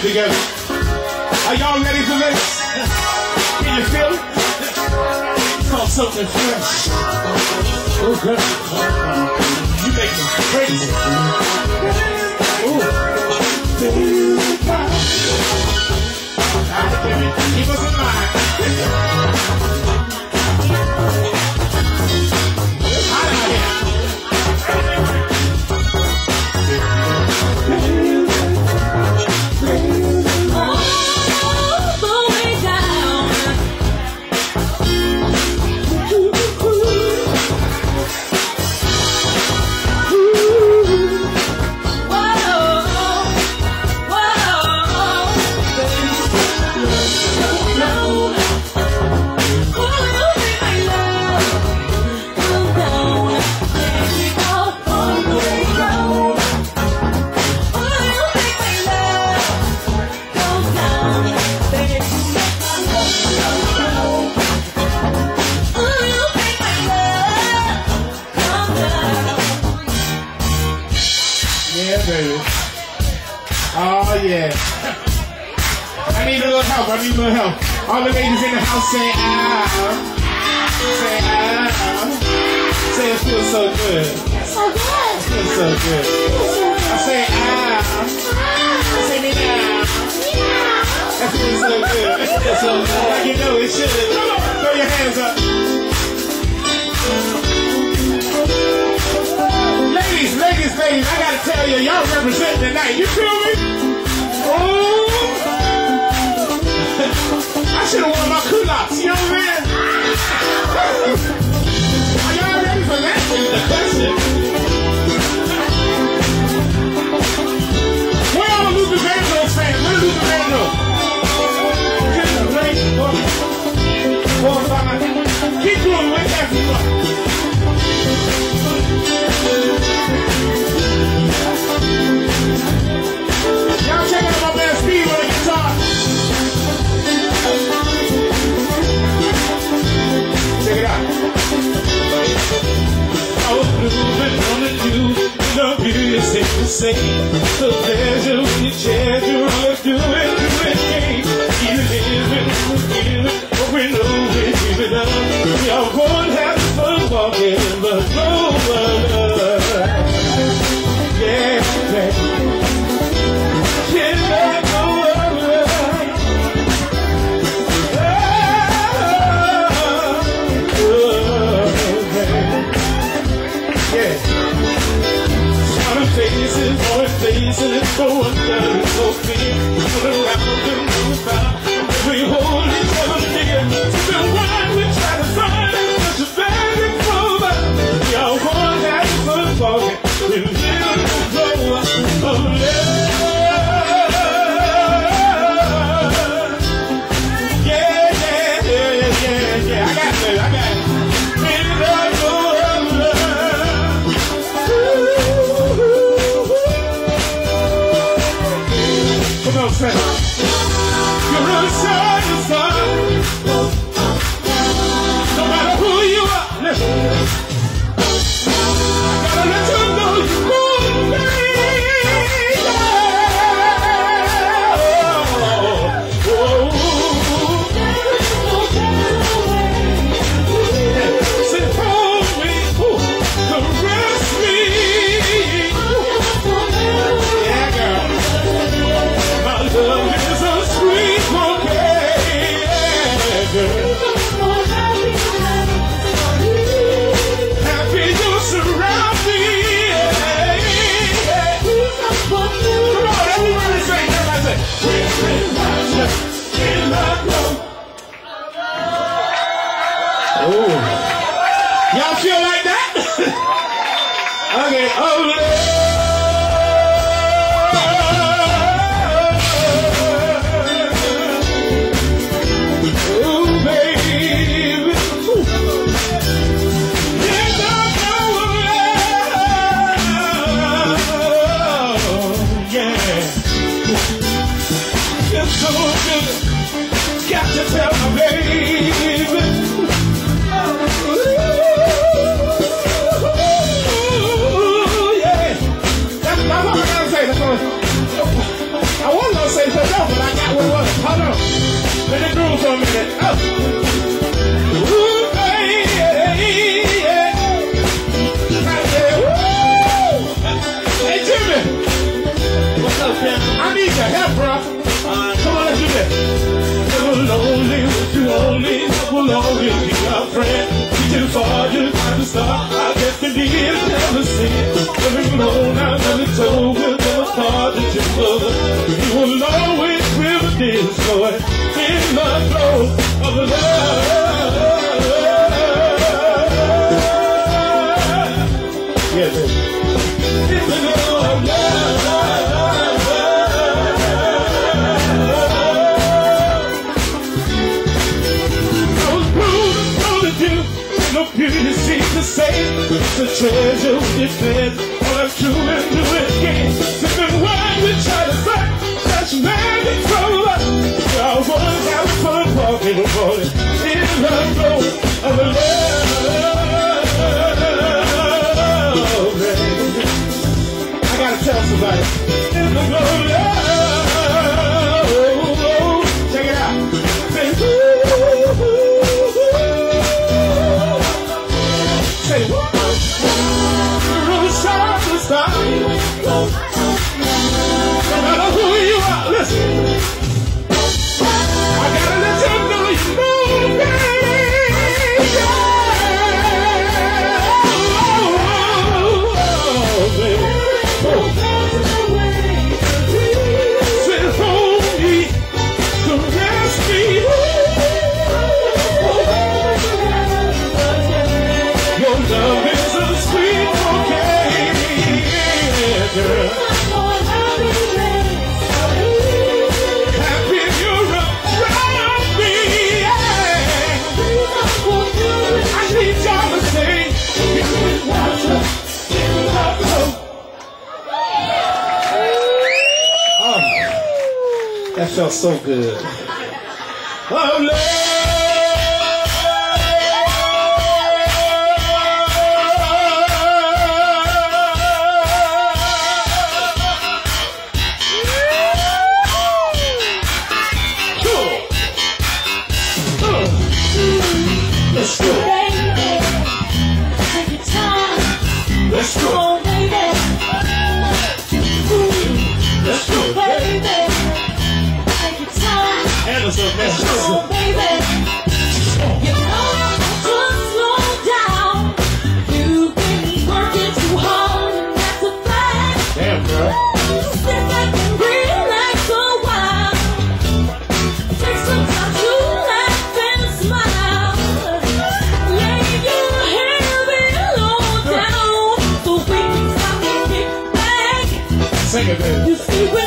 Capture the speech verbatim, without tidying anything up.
together. Are y'all ready for this? Can you feel it? It's called Somethin Fresh. Oh, girl. You make me crazy. Ooh. Keep us in mind. Hot out here. Oh yeah. I need a little help, I need a little help. All the ladies in the house say ah. Say ah. Say it feels so good. So good. It feels so good. I say ah. Say me now. That feels so good. It feels so good. Like you know it should. Come on, throw your hands up. Ladies, ladies, ladies, I gotta tell you, y'all represent tonight. You feel me? Oh! I should've worn my culottes, you know what I mean? Are y'all ready for that? Is the question. Where are the Luther Vandross fans? Where's Luther Vandross? Keep doing what that's for. Y'all check out my man Steve on the guitar. Check it out. Oh, moving on to you, love you is safe to say. So pleasure when you share, you always do it, do it, game. You live it, feel it, but we know we give it up. We all won't have fun walking, but no one love. Yeah, baby. Faces, always faces, so undone, so big, all around and move out. We hold each other near, so why we try to find such a bad improvement. We all want to have fun walking, we live to grow up of love. Yeah, yeah, yeah, yeah, yeah, I got it, I got it. Really love, love, love. Come on, say. You're a son, son. No matter who you are, listen. I gotta let you know you move me. Oh, oh, say, hold me, ooh, caress me. Yeah, girl. My love is a sweet bouquet, girl. Happy you surround me. Come on, everybody sing, everybody sing. Oh, y'all feel like that? Okay, oh, got to tell my baby. Ooh, yeah. It's a treasure when you said all I'm true and do it again. Sipping wine we try to fight, that's man control us. We all wanna have fun walking about it. In the flow of the love, baby. I gotta tell somebody. In the flow of love, check it out. Say, ooh, say what? Stop. No matter who you are, listen. I gotta let you know you know, baby. Oh, baby. Sit home, me, caress me. Your love is a sweet bouquet. Girl. Happy you're around me, yeah. I need y'all to say, oh, that felt so good. Oh, Lord. Let's go. Baby, take your time. Let's go. Oh, baby. Let's go, baby. Take your time. Anderson, let's go. Oh, baby. You know, just slow down. You've been working too hard, and that's a fact. Damn, girl. Sit back and relax a while. Take some time to laugh and smile. Sing it, baby. You see,